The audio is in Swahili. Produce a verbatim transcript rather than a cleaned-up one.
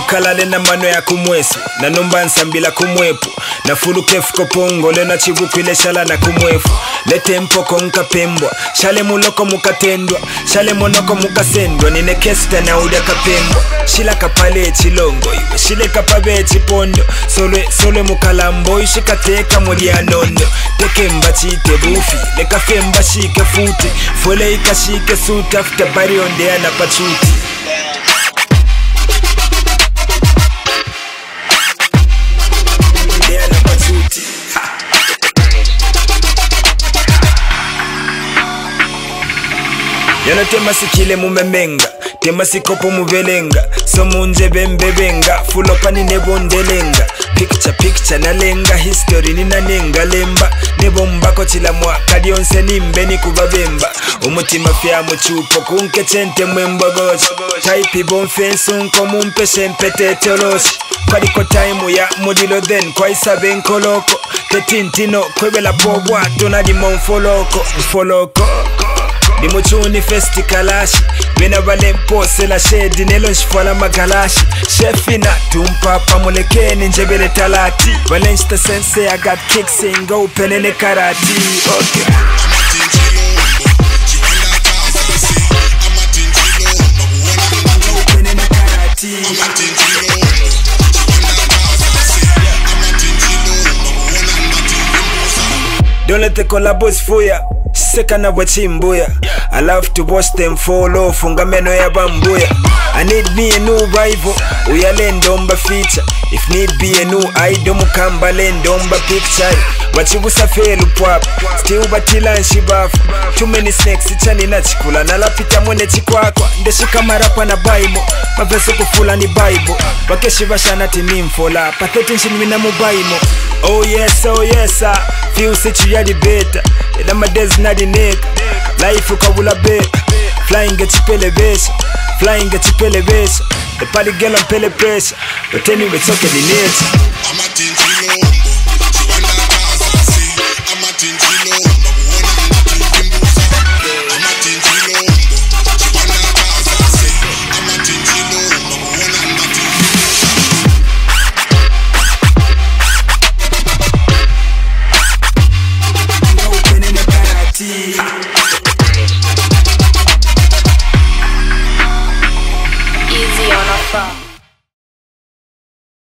kalale na mano ya kumwesu na nomba nsambila kumwepu na fulu kefu kopongo le na chibuku ile shala na kumwefu le tempo konka pembwa shale muloko mukatendwa shale monoko mukasendwa nine kesta na uda kapembwa shila kapale chilongo iwe shile kapabe chipondo solwe solwe mukalambo ishikateka muli anondo teke mba chite bufi le kafe mba shike futi fole ikashike suta after bari ondea na pachuti. Yana tema sikile mumemenga tema sikopo muvelenga so munje bembebenga full up ani nebondelenga picture picture nalenga history nina nenga lemba nebomba ko chila mwaka dionse nimbe ni kubabemba umutima fya muchupo kunke chente mwembo gochi type bonfense unko mumpe shempete teoloshi Kadiko time ya mudilo then kwa isabe nkoloko tetintino kwebela pobwa tonadi monfoloko foloko Di muchuni festi kalashi Wena wale mpose la shedi Nelo nshifala magalashi Shefina tumpapa mulekeni njebele talati Wale nshita sense I got kicks in go penene karati Okay Don't let the collabos fuya Sekana wachimbuya I love to watch them fall off Fungameno ya bambuya I need me a new rival Uyale ndomba feature If need be a new idol Mukamba le ndomba picture Wachibusa felu pwap Still batila nshibafu Too many snakes ichani na chikula Nalapita mwene chikwakwa Ndeshika marapa na baimo Maveso kufula ni bible Wakeshibasha nati nimfola Patheti nshimina mubaimo Oh yes, oh yes, I feel situ ya di beta Ila madez na di nigga Life ukabula beta Flying get chipele besha Flying get chipele besha The party girl on pele pressure But anyway, it's okay, the nature